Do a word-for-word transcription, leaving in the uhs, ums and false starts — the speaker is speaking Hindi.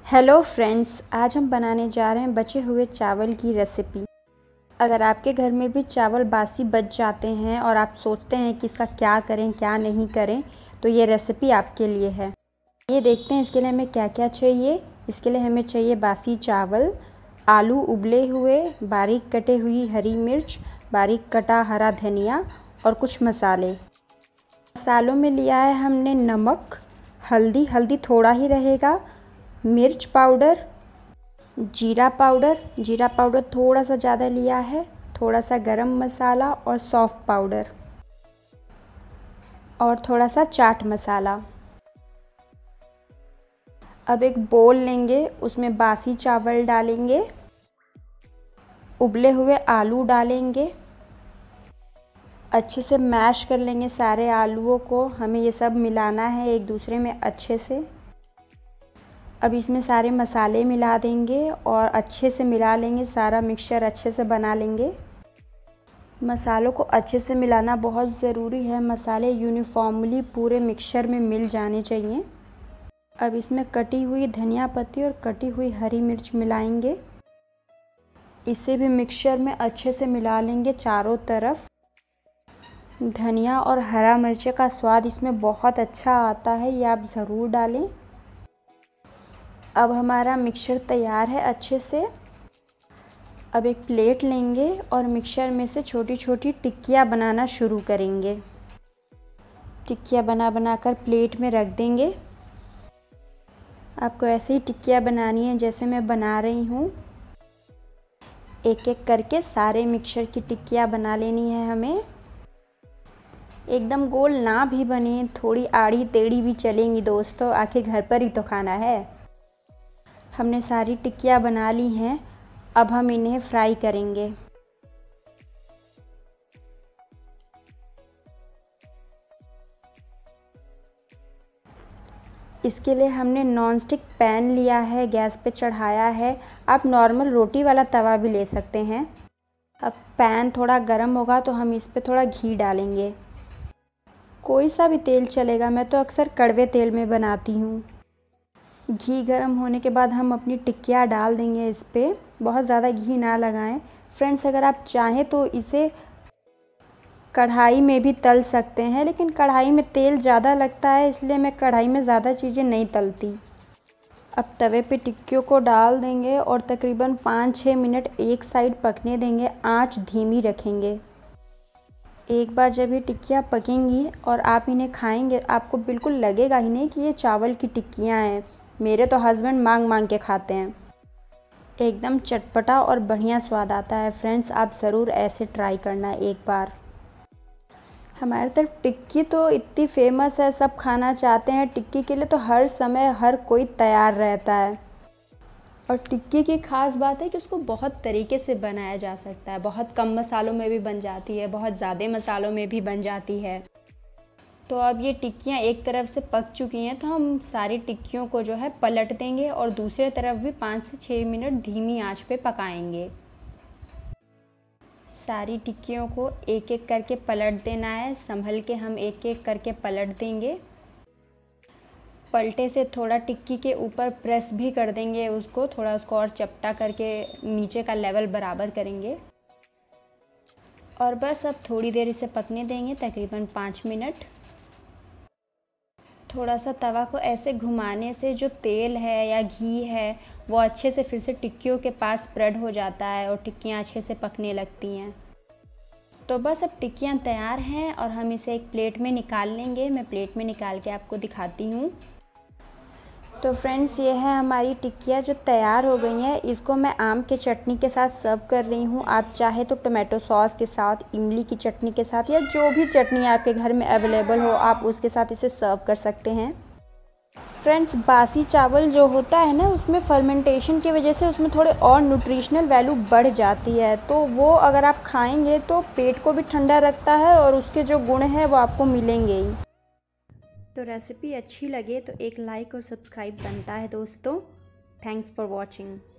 हेलो फ्रेंड्स, आज हम बनाने जा रहे हैं बचे हुए चावल की रेसिपी। अगर आपके घर में भी चावल बासी बच जाते हैं और आप सोचते हैं कि इसका क्या करें क्या नहीं करें, तो ये रेसिपी आपके लिए है। ये देखते हैं इसके लिए हमें क्या क्या चाहिए। इसके लिए हमें चाहिए बासी चावल, आलू उबले हुए, बारीक कटे हुई हरी मिर्च, बारीक कटा हरा धनिया और कुछ मसाले। मसालों में लिया है हमने नमक, हल्दी हल्दी थोड़ा ही रहेगा, मिर्च पाउडर, जीरा पाउडर जीरा पाउडर थोड़ा सा ज़्यादा लिया है, थोड़ा सा गरम मसाला और सौंफ पाउडर और थोड़ा सा चाट मसाला। अब एक बोल लेंगे, उसमें बासी चावल डालेंगे, उबले हुए आलू डालेंगे, अच्छे से मैश कर लेंगे सारे आलूओं को। हमें ये सब मिलाना है एक दूसरे में अच्छे से। अब इसमें सारे मसाले मिला देंगे और अच्छे से मिला लेंगे, सारा मिक्सचर अच्छे से बना लेंगे। मसालों को अच्छे से मिलाना बहुत ज़रूरी है, मसाले यूनिफॉर्मली पूरे मिक्सचर में मिल जाने चाहिए। अब इसमें कटी हुई धनिया पत्ती और कटी हुई हरी मिर्च मिलाएंगे, इसे भी मिक्सचर में अच्छे से मिला लेंगे चारों तरफ। धनिया और हरा मिर्च का स्वाद इसमें बहुत अच्छा आता है, ये आप ज़रूर डालें। अब हमारा मिक्सचर तैयार है अच्छे से। अब एक प्लेट लेंगे और मिक्सचर में से छोटी छोटी टिक्कियाँ बनाना शुरू करेंगे। टिक्कियाँ बना बना कर प्लेट में रख देंगे। आपको ऐसे ही टिक्कियाँ बनानी है जैसे मैं बना रही हूँ। एक एक करके सारे मिक्सचर की टिक्कियाँ बना लेनी है हमें। एकदम गोल ना भी बने, थोड़ी आड़ी टेढ़ी भी चलेंगी दोस्तों, आखिर घर पर ही तो खाना है। हमने सारी टिक्कियाँ बना ली हैं, अब हम इन्हें फ्राई करेंगे। इसके लिए हमने नॉनस्टिक पैन लिया है, गैस पे चढ़ाया है। आप नॉर्मल रोटी वाला तवा भी ले सकते हैं। अब पैन थोड़ा गर्म होगा तो हम इस पे थोड़ा घी डालेंगे। कोई सा भी तेल चलेगा, मैं तो अक्सर कड़वे तेल में बनाती हूँ। घी गर्म होने के बाद हम अपनी टिक्कियाँ डाल देंगे इस पे। बहुत ज़्यादा घी ना लगाएं फ्रेंड्स। अगर आप चाहें तो इसे कढ़ाई में भी तल सकते हैं, लेकिन कढ़ाई में तेल ज़्यादा लगता है, इसलिए मैं कढ़ाई में ज़्यादा चीज़ें नहीं तलती। अब तवे पे टिक्कियों को डाल देंगे और तकरीबन पाँच छः मिनट एक साइड पकने देंगे, आंच धीमी रखेंगे। एक बार जब ये टिक्कियाँ पकेंगी और आप इन्हें खाएंगे, आपको बिल्कुल लगेगा ही नहीं कि ये चावल की टिक्कियाँ हैं। मेरे तो हस्बैंड मांग मांग के खाते हैं। एकदम चटपटा और बढ़िया स्वाद आता है फ्रेंड्स, आप ज़रूर ऐसे ट्राई करना एक बार। हमारी तरफ टिक्की तो इतनी फेमस है, सब खाना चाहते हैं। टिक्की के लिए तो हर समय हर कोई तैयार रहता है। और टिक्की की ख़ास बात है कि उसको बहुत तरीके से बनाया जा सकता है। बहुत कम मसालों में भी बन जाती है, बहुत ज़्यादा मसालों में भी बन जाती है। तो अब ये टिक्कियाँ एक तरफ से पक चुकी हैं, तो हम सारी टिक्कियों को जो है पलट देंगे और दूसरे तरफ भी पाँच से छः मिनट धीमी आंच पे पकाएंगे। सारी टिक्कियों को एक एक करके पलट देना है, संभल के हम एक एक करके पलट देंगे। पलटे से थोड़ा टिक्की के ऊपर प्रेस भी कर देंगे उसको, थोड़ा उसको और चपटा करके नीचे का लेवल बराबर करेंगे। और बस अब थोड़ी देर इसे पकने देंगे, तकरीबन पाँच मिनट। थोड़ा सा तवा को ऐसे घुमाने से जो तेल है या घी है वो अच्छे से फिर से टिक्कियों के पास स्प्रेड हो जाता है और टिक्कियाँ अच्छे से पकने लगती हैं। तो बस अब टिक्कियाँ तैयार हैं और हम इसे एक प्लेट में निकाल लेंगे। मैं प्लेट में निकाल के आपको दिखाती हूँ। तो फ्रेंड्स, ये है हमारी टिक्कियाँ जो तैयार हो गई हैं। इसको मैं आम के चटनी के साथ सर्व कर रही हूँ। आप चाहे तो टोमेटो सॉस के साथ, इमली की चटनी के साथ, या जो भी चटनी आपके घर में अवेलेबल हो आप उसके साथ इसे सर्व कर सकते हैं। फ्रेंड्स, बासी चावल जो होता है ना, उसमें फर्मेंटेशन की वजह से उसमें थोड़े और न्यूट्रिशनल वैल्यू बढ़ जाती है, तो वो अगर आप खाएंगे तो पेट को भी ठंडा रखता है और उसके जो गुण हैं वो आपको मिलेंगे ही। तो रेसिपी अच्छी लगे तो एक लाइक और सब्सक्राइब बनता है दोस्तों। Thanks for watching.